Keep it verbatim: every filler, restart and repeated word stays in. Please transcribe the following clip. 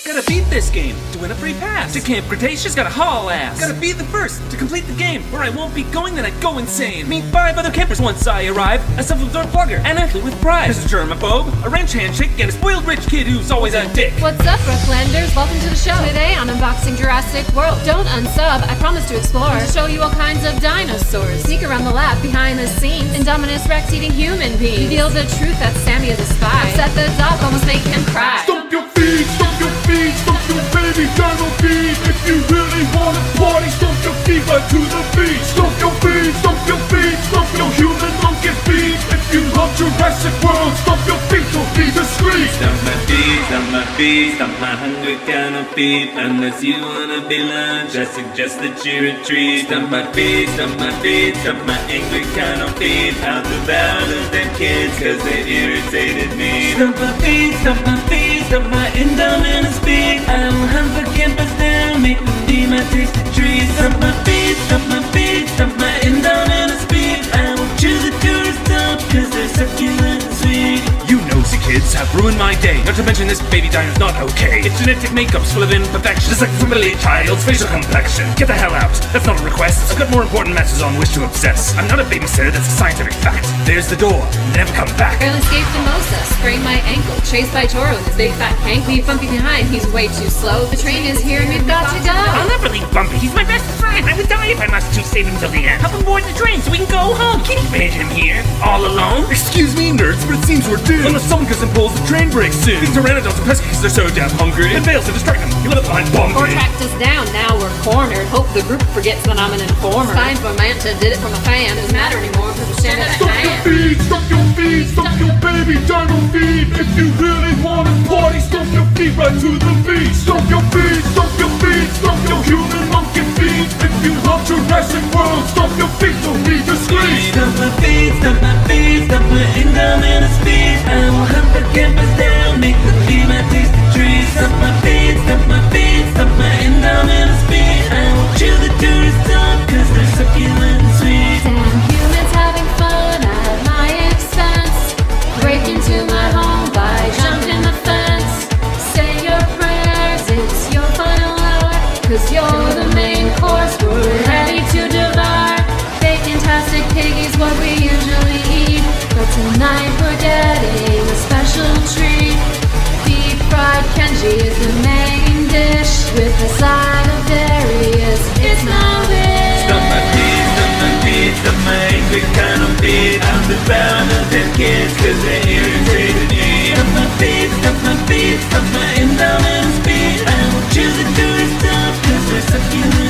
Gotta beat this game to win a free pass. To Camp Cretaceous, gotta haul ass. Gotta be the first to complete the game, or I won't be going, then I go insane. Meet five other campers once I arrive. A self-absorbed plugger, and athlete with pride. There's a germaphobe, a wrench handshake, and a spoiled rich kid who's always a dick. What's up, Brooklanders? Welcome to the show. Today on Unboxing Jurassic World. Don't unsub, I promise to explore. To show you all kinds of dinosaurs. Sneak around the lab behind the scenes. Indominus Rex eating human beings. Reveal the truth that Sammy is a spy. Upset the dog, almost make him cry. Stomp your feet, stomp your feet, stomp your baby dino feet. If you really wanna party, stomp your feet right to the beat. Stomp your feet, stomp your feet, stomp your human monkey feet. If you love Jurassic World, stomp your feet, don't be discreet. Stomp my feet, stomp my feet, stomp my hungry kind of feet. Unless you wanna be lunch, I suggest that you retreat. Stomp my feet, stomp my feet, stomp my angry kind of feet. Out the bound of them kids, cause they irritated me. Stomp my feet, stomp my feet, stomp my Indominus feet. I will hunt for campers down, make them be my tasty treat. Stomp my feet, stomp my feet, stomp my Indominus feet. I will chew the tourist up, cause they're succulent and sweet. You nosy kids have ruined my day. Not to mention this baby dino's not okay. Its genetic makeup's full of imperfections. It's like from a child's facial complexion. Get the hell out. That's not a request. I've got more important matters on which to obsess. I'm not a babysitter, that's a scientific fact. There's the door. Never come back. Barely escaped Mimosa, sprained my ankle, chased by Toro and his big fat hank. Leave Bumpy behind, he's way too slow. The train is here and we've got to go. I'll never leave Bumpy. He's my best friend. I would die if I must to save him till the end. Help him board the train so we can go home. Can you imagine him here, all alone? Excuse me, nerds, but it seems we're doomed. Unless someone goes and pulls the train brakes soon. These pteranodons are pesky because they're so damn hungry. It fails to distract them. You let it behind Bumpy. Or tracked us down, now we're cornered. Hope the group forgets that I'm an informer. Signed for Manta, did it from a fan. Doesn't matter anymore because we're standing at Stomp your hand. feet, stomp your feet, stomp your baby dino feet. If you really wanna party, stomp your feet right to the beat. Stomp your feet, stomp your feet, stomp your human monkey feet. If you love Jurassic World, stomp your feet, don't be discreet. Stomp my feet, stomp my feet, stomp my Indominus feet. I will hunt the campers down, make them be my tasty treat. Stomp my feet, stomp my feet, stomp my Indominus feet. I will chew the tourists up, cause they're succulent and sweet. Damn humans having fun at my expense. Break into my home by jumping the fence. Say your prayers, it's your final hour. Cause you're the main course, we're ready to devour. Bacon-tastic piggy's what we usually eat, but tonight we're getting a special treat. Deep fried Kenji is the main dish, with a side of Darius, it's my wish. Stomp my feet, stomp my feet, stomp my angry kind of feet. I'm the bound of them kids, cause they irritated me. Stomp my feet, stomp my feet, stomp my Indominus feet. I will chew the tourist up, cause they're succulent.